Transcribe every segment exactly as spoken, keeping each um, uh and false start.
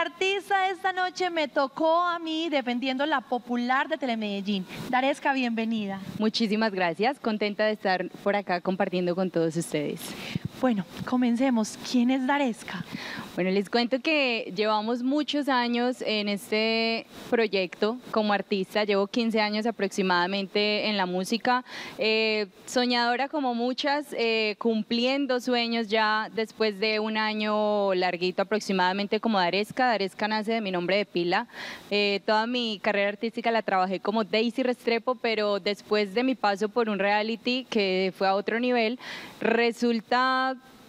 artista de esta noche me tocó a mí defendiendo la popular de Telemedellín. Daresca, bienvenida. Muchísimas gracias, contenta de estar por acá compartiendo con todos ustedes. Bueno, comencemos. ¿Quién es Daresca? Bueno, les cuento que llevamos muchos años en este proyecto como artista, llevo quince años aproximadamente en la música, eh, soñadora como muchas, eh, cumpliendo sueños ya después de un año larguito aproximadamente como Daresca. Daresca nace de mi nombre de pila, eh, toda mi carrera artística la trabajé como Daisy Restrepo, pero después de mi paso por un reality que fue a otro nivel, resulta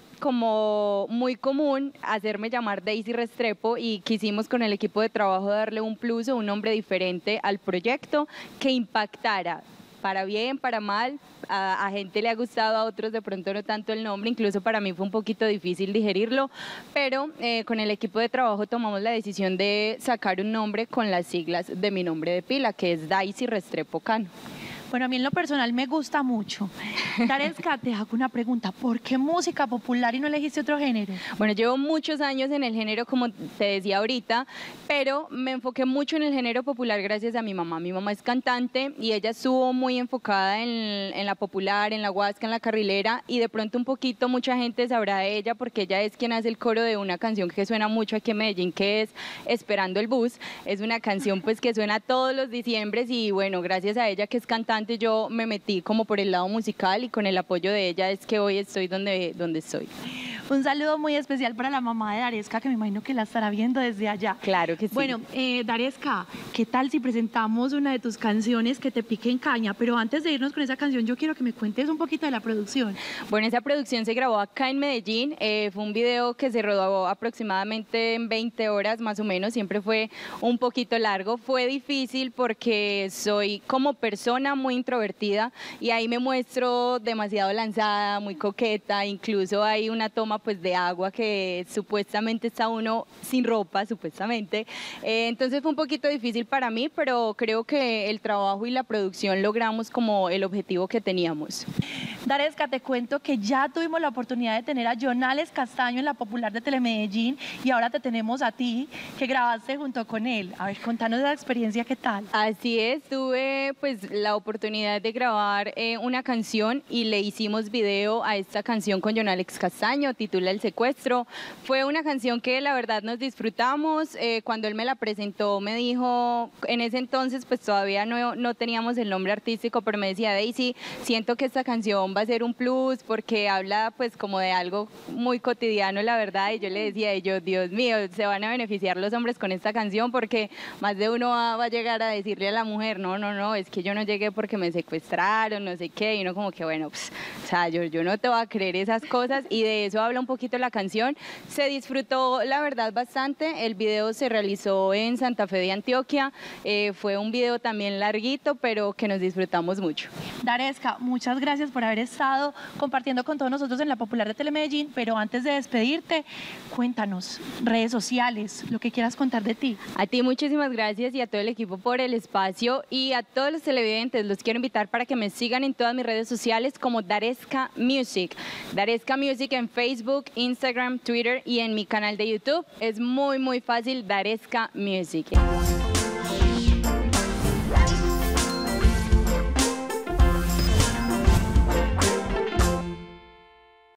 como muy común hacerme llamar Daisy Restrepo y quisimos con el equipo de trabajo darle un plus o un nombre diferente al proyecto que impactara para bien, para mal. A, a gente le ha gustado, a otros de pronto no tanto el nombre, incluso para mí fue un poquito difícil digerirlo, pero eh, con el equipo de trabajo tomamos la decisión de sacar un nombre con las siglas de mi nombre de pila, que es Daisy Restrepo Cano. Bueno, a mí en lo personal me gusta mucho. Daresca, te hago una pregunta. ¿Por qué música popular y no elegiste otro género? Bueno, llevo muchos años en el género, como te decía ahorita, pero me enfoqué mucho en el género popular gracias a mi mamá. Mi mamá es cantante y ella estuvo muy enfocada en, en la popular, en la huasca, en la carrilera, y de pronto un poquito mucha gente sabrá de ella porque ella es quien hace el coro de una canción que suena mucho aquí en Medellín, que es Esperando el Bus. Es una canción pues que suena todos los diciembres y bueno, gracias a ella que es cantante, yo me metí como por el lado musical y con el apoyo de ella es que hoy estoy donde, donde estoy. Un saludo muy especial para la mamá de Daresca, que me imagino que la estará viendo desde allá. Claro que sí. Bueno, eh, Daresca, ¿qué tal si presentamos una de tus canciones, Que te pique en caña? Pero antes de irnos con esa canción, yo quiero que me cuentes un poquito de la producción. Bueno, esa producción se grabó acá en Medellín, eh, fue un video que se rodó aproximadamente en veinte horas más o menos, siempre fue un poquito largo, fue difícil porque soy como persona muy introvertida y ahí me muestro demasiado lanzada, muy coqueta, incluso hay una toma pues de agua que supuestamente está uno sin ropa, supuestamente, eh, entonces fue un poquito difícil para mí, pero creo que el trabajo y la producción logramos como el objetivo que teníamos. Daresca, te cuento que ya tuvimos la oportunidad de tener a Jonales Castaño en la popular de Telemedellín y ahora te tenemos a ti, que grabaste junto con él. A ver, contanos la experiencia, ¿qué tal? Así es, tuve pues la oportunidad de grabar eh, una canción y le hicimos video a esta canción con Jonales Castaño, titula El Secuestro. Fue una canción que la verdad nos disfrutamos, eh, cuando él me la presentó me dijo, en ese entonces pues todavía no, no teníamos el nombre artístico, pero me decía, Daisy, siento que esta canción va a ser un plus porque habla pues como de algo muy cotidiano, la verdad, y yo le decía, y yo, Dios mío, se van a beneficiar los hombres con esta canción porque más de uno va, va a llegar a decirle a la mujer, no, no, no, es que yo no llegué porque me secuestraron, no sé qué, y uno como que bueno, pues, o sea, yo, yo no te voy a creer esas cosas, y de eso habla un poquito la canción. Se disfrutó la verdad bastante, el video se realizó en Santa Fe de Antioquia, eh, fue un video también larguito, pero que nos disfrutamos mucho. Daresca, muchas gracias por haber estado compartiendo con todos nosotros en la popular de Telemedellín, pero antes de despedirte, cuéntanos, redes sociales, lo que quieras contar de ti. A ti muchísimas gracias y a todo el equipo por el espacio, y a todos los televidentes los quiero invitar para que me sigan en todas mis redes sociales como Daresca Music. Daresca Music en Facebook, Instagram, Twitter y en mi canal de YouTube. Es muy muy fácil, Daresca Music.